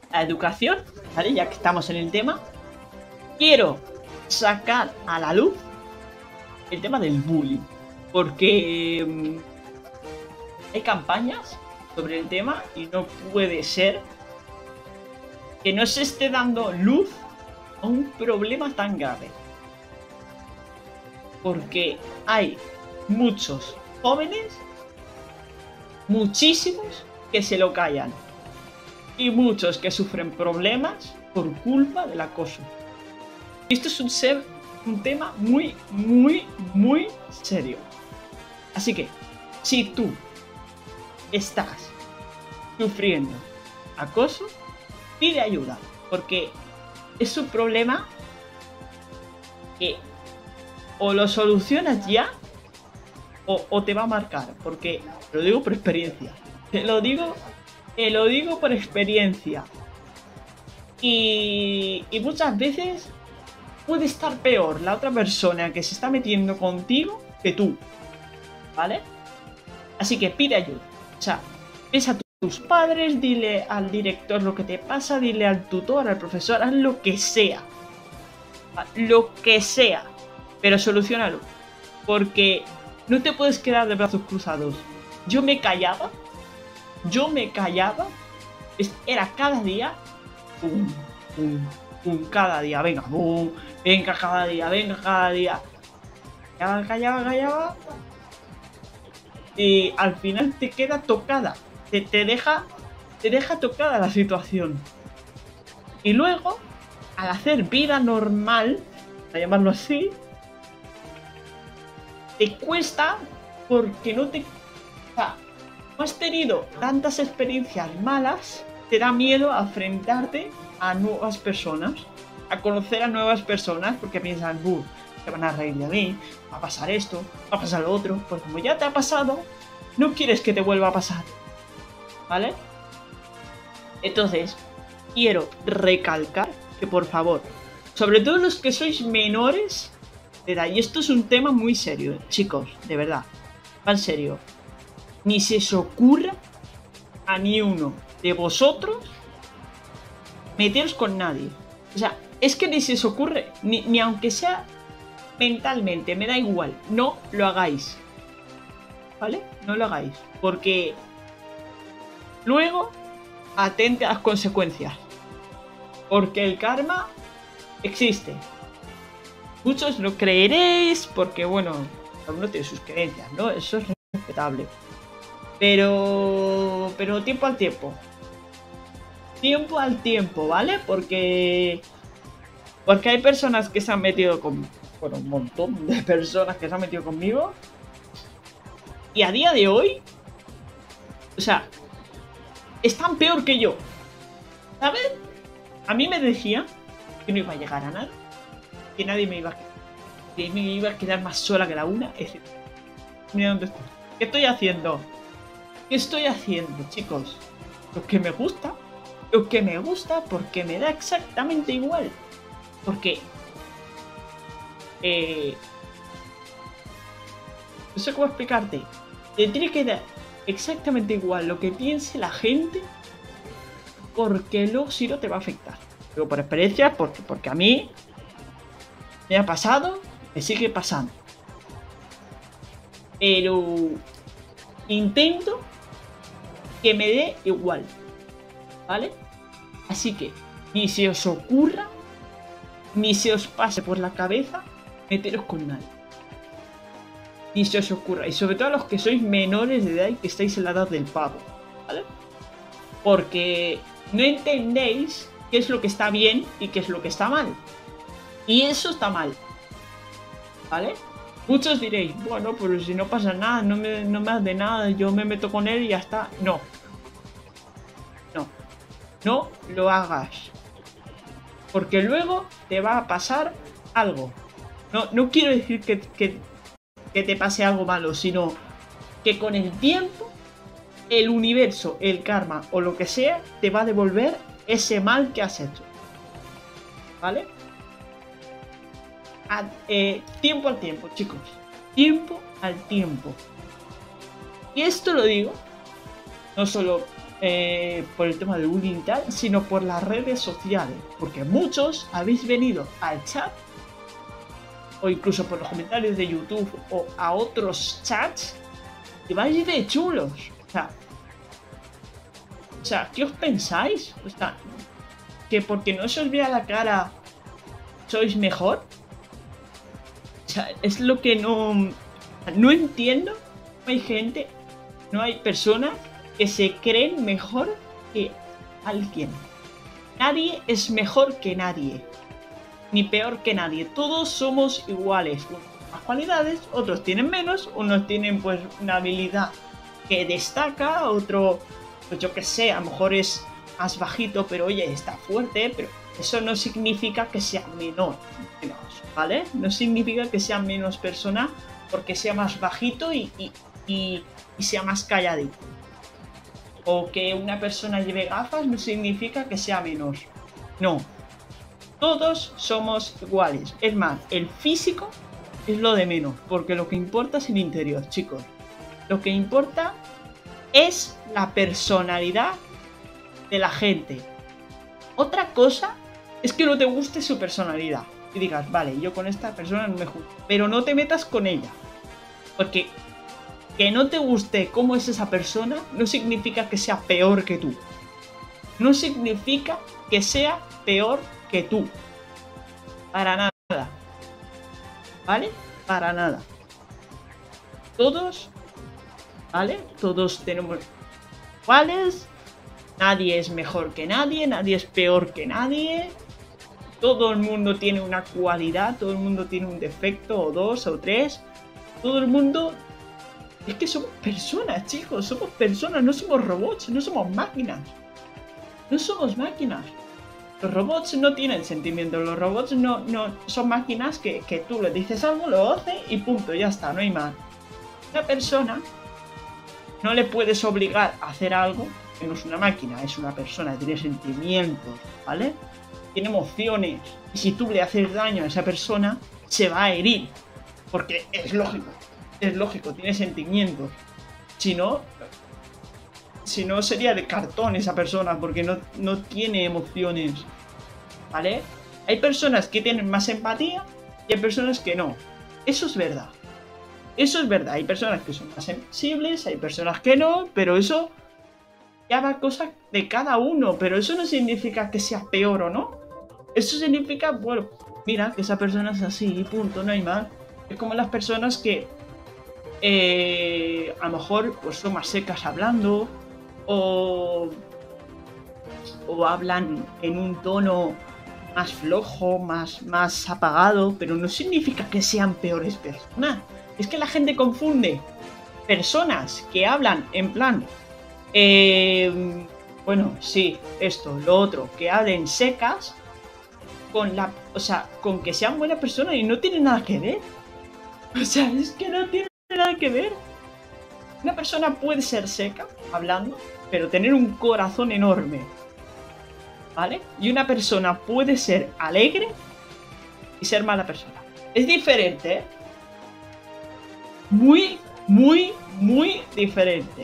la educación, ¿vale? Ya que estamos en el tema, quiero sacar a la luz el tema del bullying. Porque hay campañas sobre el tema y no puede ser que no se esté dando luz a un problema tan grave. Porque hay muchos jóvenes, muchísimos, que se lo callan. Y muchos que sufren problemas por culpa del acoso. Y esto es un tema muy, muy, muy serio. Así que, si tú estás sufriendo acoso, pide ayuda. Porque es un problema que o lo solucionas ya o te va a marcar. Porque lo digo por experiencia. Te lo digo por experiencia. Y muchas veces puede estar peor la otra persona que se está metiendo contigo que tú. ¿Vale? Así que pide ayuda. O sea, ves a tus padres, dile al director lo que te pasa, dile al tutor, al profesor, haz lo que sea. Lo que sea. Pero solucionalo. Porque no te puedes quedar de brazos cruzados. Yo me callaba. Era cada día. Cada día. Venga, venga, cada día. Callaba. Y al final te queda tocada. Te deja tocada la situación. Y luego, al hacer vida normal, a llamarlo así, te cuesta porque no has tenido tantas experiencias malas, te da miedo a enfrentarte a nuevas personas, a conocer a nuevas personas, porque piensan, se van a reír de mí, va a pasar esto, va a pasar lo otro, pues como ya te ha pasado, no quieres que te vuelva a pasar, ¿vale? Entonces, quiero recalcar que por favor, sobre todo los que sois menores de edad, y esto es un tema muy serio, chicos, de verdad, en serio, ni se os ocurra a ni uno de vosotros meteros con nadie. O sea, es que ni se os ocurre, ni aunque sea mentalmente, me da igual, no lo hagáis. ¿Vale? No lo hagáis. Porque luego atente a las consecuencias. Porque el karma existe. Muchos lo creeréis porque, bueno, cada uno tiene sus creencias, ¿no? Eso es respetable. Pero tiempo al tiempo. Tiempo al tiempo, ¿vale? Porque hay personas que se han metido con... Bueno, un montón de personas que se han metido conmigo. Y a día de hoy, o sea, están peor que yo. ¿Sabes? A mí me decían que no iba a llegar a nada. Que nadie me iba a quedar. Que me iba a quedar más sola que la una. Mira dónde estoy. ¿Qué estoy haciendo? ¿Qué estoy haciendo, chicos? Lo que me gusta. Lo que me gusta porque me da exactamente igual. Porque... no sé cómo explicarte. Te tiene que dar exactamente igual lo que piense la gente, porque luego si no te va a afectar. Digo por experiencia, porque a mí me ha pasado, me sigue pasando. Pero intento que me dé igual, ¿vale? Así que ni se os ocurra, ni se os pase por la cabeza meteros con nadie. Ni se os ocurra. Y sobre todo a los que sois menores de edad y que estáis en la edad del pavo, ¿vale? Porque no entendéis qué es lo que está bien y qué es lo que está mal. Y eso está mal, ¿vale? Muchos diréis, bueno, pero si no pasa nada, no me hace nada, yo me meto con él y ya está. No. No lo hagas. Porque luego te va a pasar algo. No quiero decir que te pase algo malo, sino que con el tiempo el universo, el karma o lo que sea te va a devolver ese mal que has hecho, ¿vale? Tiempo al tiempo, chicos, tiempo al tiempo. Y esto lo digo no solo por el tema del bullying y tal, sino por las redes sociales. Porque muchos habéis venido al chat, o incluso por los comentarios de YouTube, o a otros chats, y vais de chulos. O sea, ¿qué os pensáis? O sea, que porque no se os vea la cara, sois mejor. O sea, es lo que no entiendo. No hay gente, no hay personas que se creen mejor que alguien. Nadie es mejor que nadie, ni peor que nadie. Todos somos iguales. Unos tienen más cualidades, otros tienen menos, unos tienen pues una habilidad que destaca, otro, pues yo que sé, a lo mejor es más bajito, pero oye, está fuerte, pero eso no significa que sea menos, ¿vale? No significa que sea menos persona porque sea más bajito y sea más calladito. O que una persona lleve gafas no significa que sea menos. No. Todos somos iguales. Es más, el físico es lo de menos, porque lo que importa es el interior, chicos. Lo que importa es la personalidad de la gente. Otra cosa es que no te guste su personalidad y digas, vale, yo con esta persona no me junto, pero no te metas con ella, porque que no te guste cómo es esa persona no significa que sea peor que tú. No significa que sea peor que tú. Para nada. ¿Vale? Para nada. Todos, ¿vale? Todos tenemos iguales. Nadie es mejor que nadie, nadie es peor que nadie. Todo el mundo tiene una cualidad, todo el mundo tiene un defecto, o dos, o tres. Todo el mundo... Es que somos personas, chicos, somos personas, no somos robots, no somos máquinas. No somos máquinas. Los robots no tienen sentimientos, los robots no son máquinas que tú le dices algo, lo hace y punto, ya está, no hay más. Una persona no le puedes obligar a hacer algo, que no es una máquina, es una persona, tiene sentimientos, ¿vale? Tiene emociones. Y si tú le haces daño a esa persona, se va a herir. Porque es lógico, tiene sentimientos. Si no sería de cartón esa persona, porque no tiene emociones, ¿vale? Hay personas que tienen más empatía y hay personas que no. Eso es verdad. Eso es verdad. Hay personas que son más sensibles, hay personas que no, pero eso ya va cosa de cada uno. Pero eso no significa que sea peor o no. Eso significa, bueno, mira, que esa persona es así y punto, no hay más. Es como las personas que a lo mejor pues son más secas hablando o hablan en un tono más flojo, más apagado, pero no significa que sean peores personas. Es que la gente confunde personas que hablan en plan bueno, sí, esto, lo otro, que hablen secas con que sean buenas personas y no tiene nada que ver. O sea, es que no tiene nada que ver. Una persona puede ser seca, hablando, pero tener un corazón enorme, ¿vale? Y una persona puede ser alegre y ser mala persona. Es diferente, ¿eh? Muy, muy, muy diferente.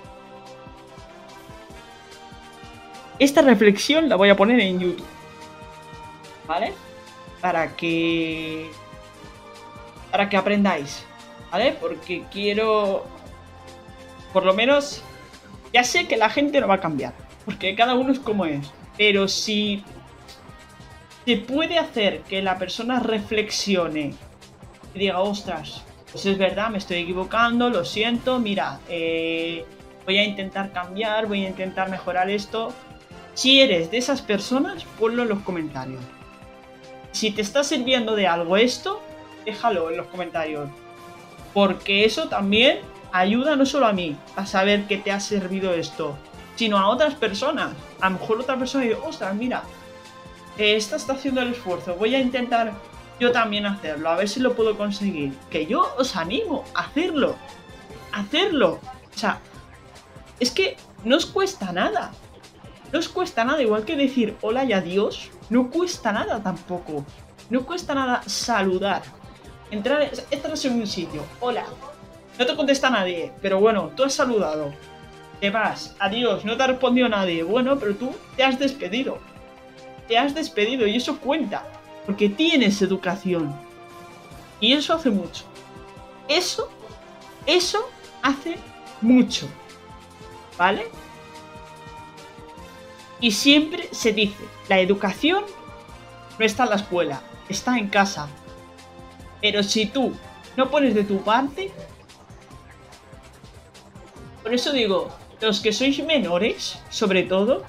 Esta reflexión la voy a poner en YouTube, ¿vale? Para que aprendáis, ¿vale? Porque quiero... Por lo menos... Ya sé que la gente no va a cambiar, porque cada uno es como es. Pero si se puede hacer que la persona reflexione y diga, ostras, pues es verdad, me estoy equivocando, lo siento, mira, voy a intentar cambiar, voy a intentar mejorar esto. Si eres de esas personas, ponlo en los comentarios. Si te está sirviendo de algo esto, déjalo en los comentarios. Porque eso también ayuda no solo a mí a saber que te ha servido esto, sino a otras personas. A lo mejor otra persona dice, ostras, mira, esta está haciendo el esfuerzo, voy a intentar yo también hacerlo, a ver si lo puedo conseguir. Que yo os animo a hacerlo. O sea, es que no os cuesta nada. No os cuesta nada, igual que decir hola y adiós, no cuesta nada tampoco. No cuesta nada saludar. Entras en un sitio, hola, no te contesta nadie, pero bueno, tú has saludado. te vas, adiós, no te ha respondido nadie. Bueno, pero tú te has despedido. Te has despedido y eso cuenta. Porque tienes educación. Y eso hace mucho. Eso hace mucho. ¿Vale? Y siempre se dice, la educación no está en la escuela, está en casa. Pero si tú no pones de tu parte... Por eso digo, los que sois menores, sobre todo,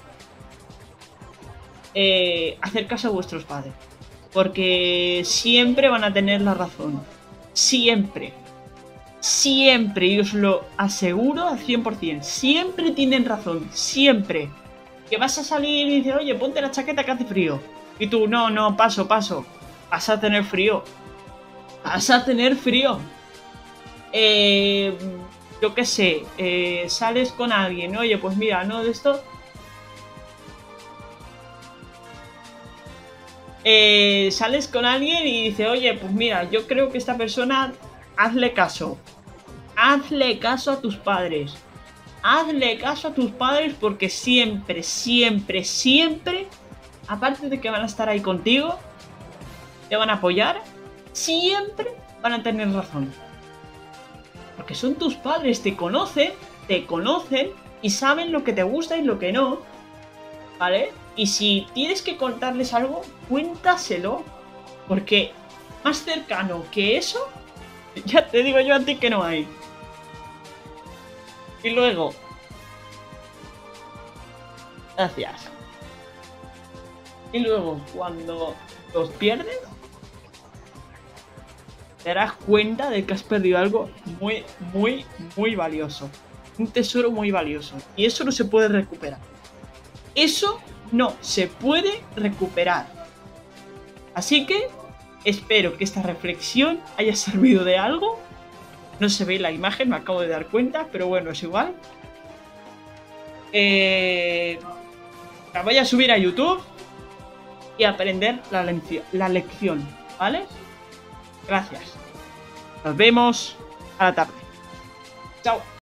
hacer caso a vuestros padres. Porque siempre van a tener la razón. Siempre. Siempre, y os lo aseguro al 100%. Siempre tienen razón. Siempre. Que vas a salir y dices, oye, ponte la chaqueta que hace frío. Y tú, no, paso. Vas a tener frío. Vas a tener frío. Yo qué sé, sales con alguien, oye, pues mira, no de esto. Sales con alguien y dice, oye, pues mira, yo creo que esta persona, hazle caso. Hazle caso a tus padres. Hazle caso a tus padres porque siempre, aparte de que van a estar ahí contigo, te van a apoyar, siempre van a tener razón. Porque son tus padres, te conocen y saben lo que te gusta y lo que no, ¿vale? Y si tienes que contarles algo, cuéntaselo. Porque más cercano que eso, ya te digo yo a ti que no hay. Y luego... Gracias. Y luego, cuando los pierdes, te darás cuenta de que has perdido algo muy valioso. Un tesoro muy valioso. Y eso no se puede recuperar. Eso no se puede recuperar. Así que espero que esta reflexión haya servido de algo. No se ve la imagen, me acabo de dar cuenta, pero bueno, es igual. La voy a subir a YouTube y aprender la lección, ¿vale? Gracias. Nos vemos a la tarde. Chao.